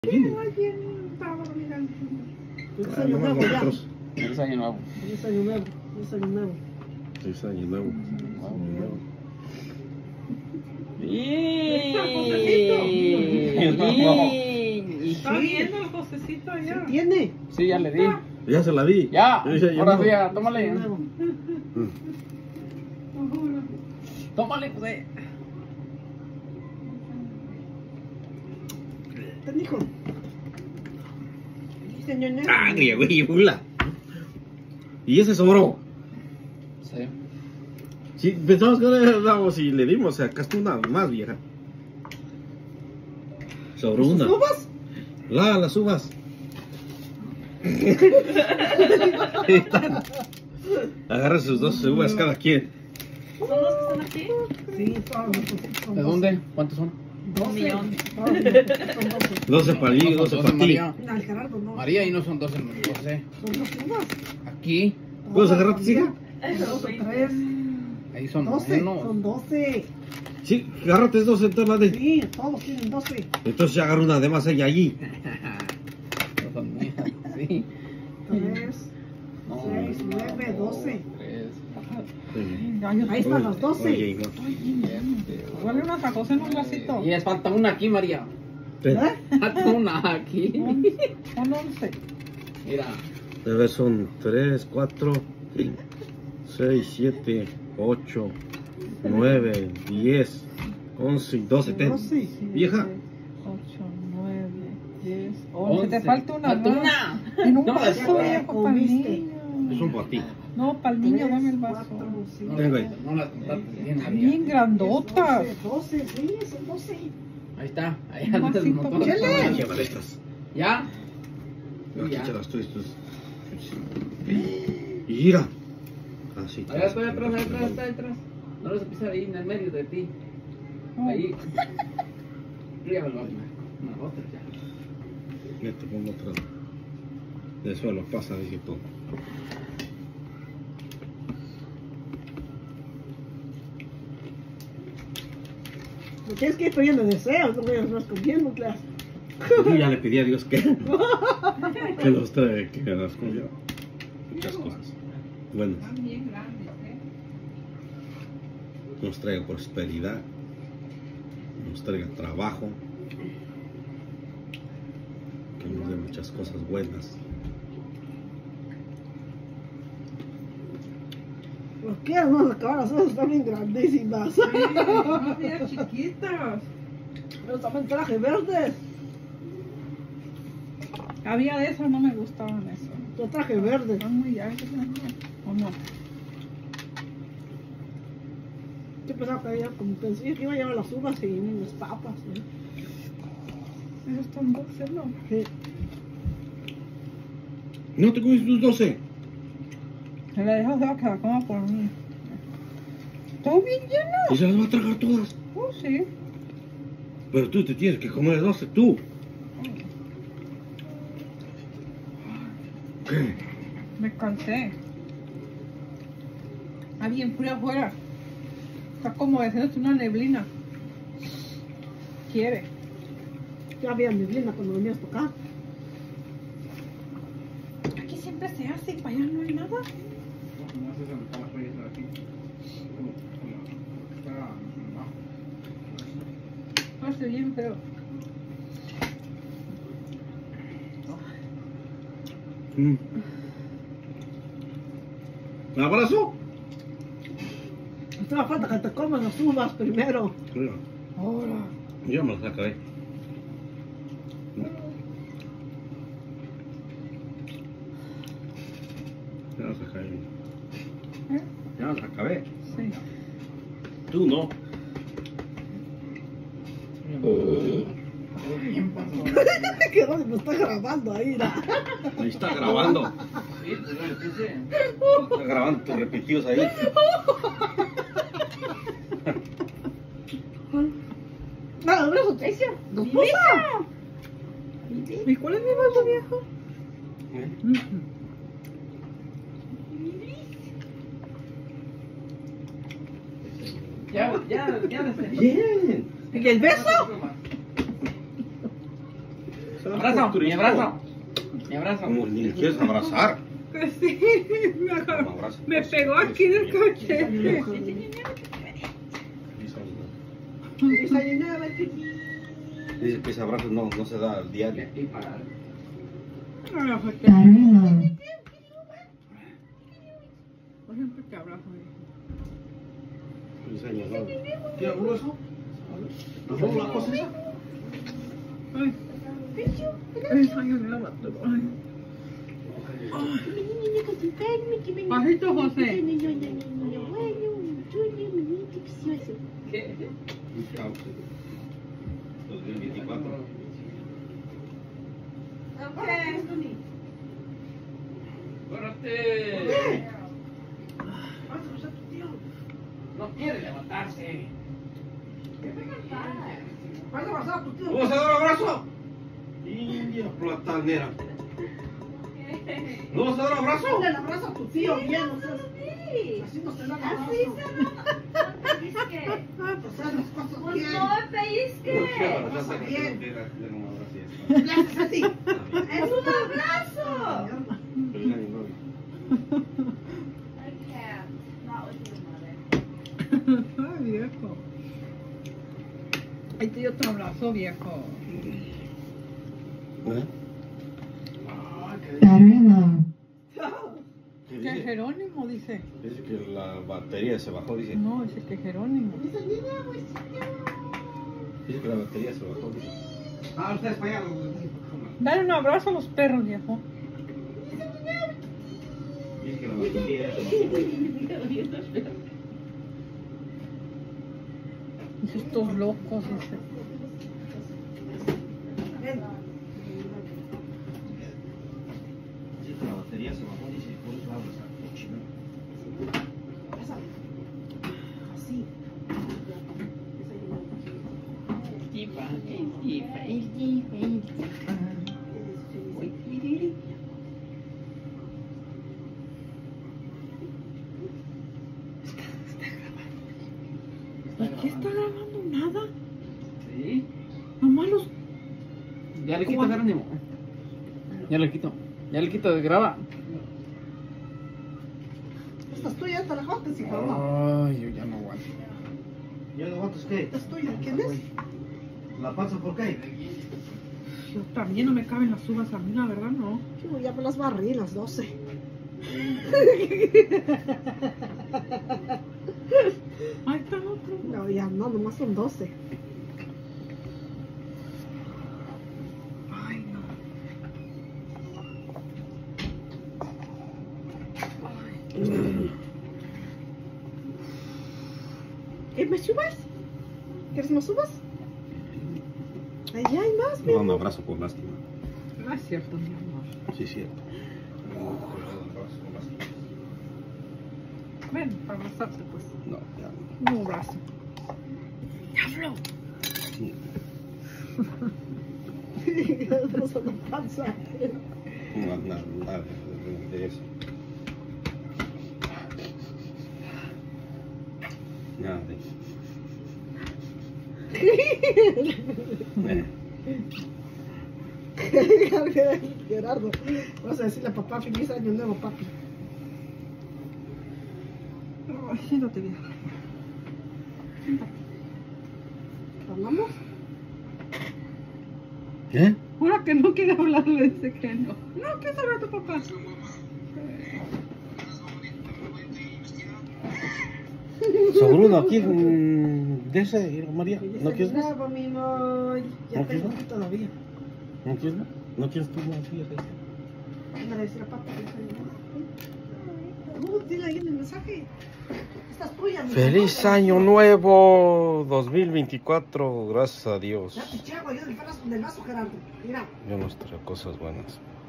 Alguien estaba mirando. Es año nuevo ya. Es año nuevo. Es año nuevo. Es año nuevo. Es año nuevo. Está viendo el Josecito allá. ¿Tiene? Sí, ya le di. Ya se la di. Ya, Ese año ahora nuevo. sí, ya, tómale. Año nuevo. Tómale, pues. Ten, hijo. Dice ñoña. Agria, güey, bula. Y ese sobró. Sí. Sí, pensamos que le damos y le dimos, o sea, acá está una más vieja. Sobró una. ¿Sus uvas? Las uvas. Agarra sus dos uvas cada quien. ¿Son los que están aquí? Sí, todos los Josecitos son ¿De 12. dónde? ¿Cuántos son? 12. millón. Todos los Josecitos son 12. 12 para mí, 12 para ti. María. No, el Gerardo no. María, y no son 12, 12. Son 12 uvas. Aquí, ¿Puedes agarrarte, hija? 2 o 3. ahí son 12. uno. Son 12. Sí, agárrate 12 entonces la de. Sí, todos tienen 12. Entonces ya agarra una de más ella allí. No son mías, sí. 3, No, 6, 9, 12. 3. Ahí están los 12. Oye, no. Huele una tacosa en un vasito. Y les falta una aquí, María. Ten. ¿Eh? Falta una aquí. Son 11. Mira. A ver, son 3, 4, 6, 7, 8, 9, 10, 11 y 12. Ten. 12. Vieja. 8, 9, 10, 11. Te falta una Falta más. una. En un No, vaso, eso ya viejo, para el comiste. niño. Es un para ti. No, para el niño, dame el vaso. 4, 5, Tengo ahí. No las contaste bien, Está María. bien grandotas. 12, sí, son 12. Ahí está. Ahí Un andas el vasito, motor. chele. Llévale estas. ¿Ya? Aquí Ya. échalas tú estos. Y gira. Así. Allá estoy atrás, ahí atrás, está atrás. No los pisar ahí en el medio de ti. Ahí. Ríame el baño. Una otra ya. Ya te pongo otra. De suelo pasa, dice todo. ¿No tienes que ir pidiendo deseos? No vayas más comiendo, claro. Yo ya le pedí a Dios que nos trae, que nos comió muchas cosas buenas. Están bien grandes, Nos traiga prosperidad, nos traiga trabajo, que nos dé muchas cosas buenas. ¿Por qué no las acabar? Están bien grandísimas. Son bien chiquitas. Pero también traje verdes. Había de esas, no me gustaban esas. Yo traje verdes. Están muy altas, ¿o no? Yo pensaba que había, como pensé que iba a llevar las uvas y unas papas. ¿no? Esas están 12, ¿no? Sí. ¿No te comiste tus 12? Se la dejas de que la coma por mí. ¿Todo bien lleno? Y se las va a tragar todas. Oh, sí. Pero tú te tienes que comer 12, tú. ¿Qué? Me cansé. Está bien frío afuera. Está como haciéndose una neblina. Quiere. Ya había neblina cuando venías para acá. Aquí siempre se hace y para allá no hay nada. Hace bien feo. ¿Un abrazo? Estaba falta que te comas las uvas primero. Mira, Ahora. ya me las acabé. Ya las acabé. ¿Eh? Ya las acabé. Sí. Tú no. Que no me está grabando ahí. ¿no? Ahí está grabando. Sí, te lo puse. Está grabando tus repetidos ahí. Ah, una noticia. ¿Nos pasa? ¿Y cuál es mi vaso viejo? Ya. Bien. ¿Y el beso? Abrazo, mi abrazo. Mi abrazo. Como ni le quieres abrazar. Que sí, me agarró. Un abrazo. Me pegó aquí en el coche. Dice que ese abrazo no se da al diario. Y para. Por ejemplo, te abrazo. Feliz año nuevo. ¿Qué habló eso? ¿Habló la cosa esa? Ay. Feliz año nuevo. Pajito José. ¿Qué? 2024. ¡Córrete! No quiere levantarse. Vas a abrazar a tu tío. ¡Vamos a dar un abrazo! India platanera. ¿No vas a dar un abrazo? Dale el abrazo a tu tío, bien, o sea, así no se da el abrazo. O sea, las cosas bien. Le haces así. ¡Es un abrazo! Feliz año nuevo. Ay, viejo. Ahí te dio otro abrazo, viejo. ¿Eh? ¿Qué Que dice? Jerónimo dice. Dice que la batería se bajó, dice. No, dice que Jerónimo. Dice que la batería se bajó, dice. Ah, ustedes para allá. Dale un abrazo a los perros, viejo. Dice que la batería se bajó. Dice estos locos, dice. Dice que la batería se bajó, dice. Por eso hablas a cochino. Así. ¿Qué está grabando? Nada. Sí. Nomás los. Ya le quito, Jerónimo. Ya le quito. Ya le quito de graba. Esta es tuya, te la jotes, hijo. Ay, yo ya no aguanto. ¿Ya no aguantas qué? Esta es tuya, ¿quién es? ¿La panza por qué? Yo también no me caben las uvas a mí, la verdad, no. Yo ya me las barrí, las 12. Ahí está otro. No, ya no, nomás son 12. Ay, no. ¿Me subas? ¿Quieres más uvas? Allá hay más, No, mira. un abrazo por lástima. No es cierto, mi amor. Sí, cierto. Un abrazo por lástima. Ven, para abrazarte, pues. No, ya no. Un abrazo. ¡Diablo! Eso no pasa. Nada de eso. Nada de eso. Gerardo, vas a decirle a papá feliz año nuevo, papi. Ay, siéntate bien. ¿Hablamos? ¿Qué? Jura que no quiere hablarle, dice que no. No, ¿qué sabrá tu papá? Sobrino, aquí de ese, María. Feliz ¿No año quieres más? nuevo, mi amor. Ya ¿No tengo quieres? aquí todavía. ¿No quieres más? ¿No quieres tú más? Fíjate. Van a decir a papi feliz año nuevo. Dile ahí en el mensaje. Esta es tuya, mi Feliz amor. año nuevo 2024, gracias a Dios. Ya te eché agua yo del vaso, Gerardo. Mira. Dios nos trae cosas buenas.